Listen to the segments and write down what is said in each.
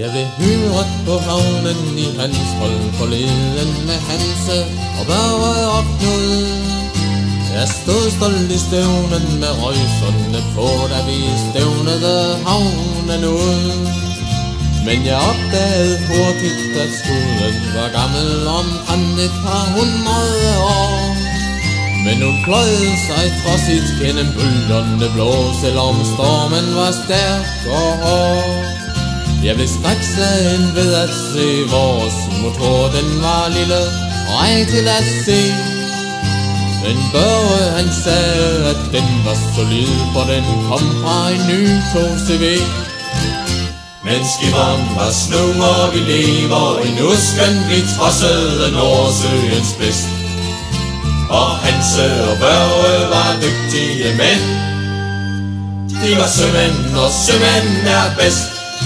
Jeg blev hyret på havnen i hans hold forleden med Hanse og Børge og Knud. Jeg stod stolt i stævnen med røjserne på, da vi stævnede havnen ud. Men jeg opdagede hurtigt, at skuden var gammel omkring et par 100 år. Men hun pløjede sig trodsigt gennem bølgerne blå, selvom stormen var stærk og hård. Jeg blev skrækslagen ved at se vores motor, den var lille og ej til at se. Men Børge han sagde, at den var solid, for den kom fra en ny 2CV. Men skipperen var snu, og vi lever endnu, skøn vi trodsede Nordsøens bedst. Og Hanse og Børge var dygtige mænd. De var sømænd, og sømænd er bedst.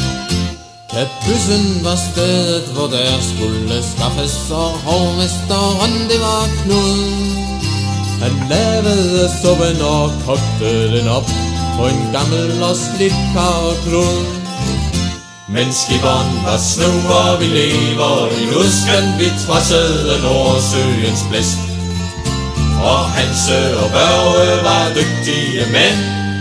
Kabyssen var stedet, hvor der skulle skaffes, og hovmesteren det var Knud. Han lavede suppen og kogte den op på en gammel og slidt karklud. Men skipperen var snu, og vi lever endnu, skøn vi trodsede Nordsøens blæst. Og Hanse og Børge var dygtige mænd.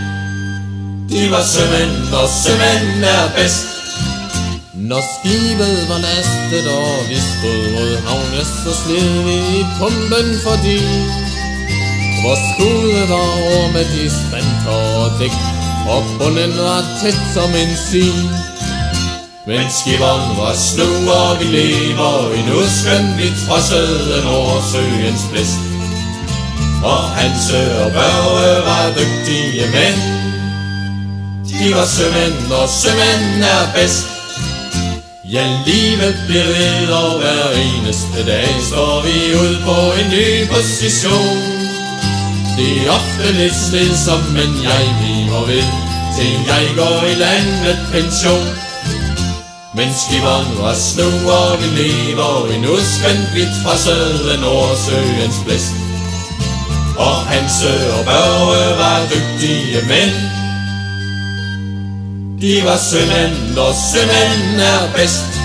De var sømænd, og sømænd er bedst. Når skibet var lastet, og vi stod mod havn, ja, så slid vi i pumpen, fordi vores skude var over med de spanter og dæk, og bunden var tæt som en sil. Men skipperen var snu, og vi lever endnu, skøn vi trodsede Nordsøens blæst. Og Hanse og Børge var dygtige mænd. De var sømænd, og sømænd er bedst. Ja, livet bliver ved, og hver eneste dag står vi ud på en ny position. Det er ofte lidt slidsomt, men jeg bliver ved, til jeg går i landet pension. Men skipperen var snu, og vi lever endnu, skøn vi trodsede Nordsøens blæst. Og Hanse og Børge var dygtige mænd. De var sømænd, og sømænd er bedst.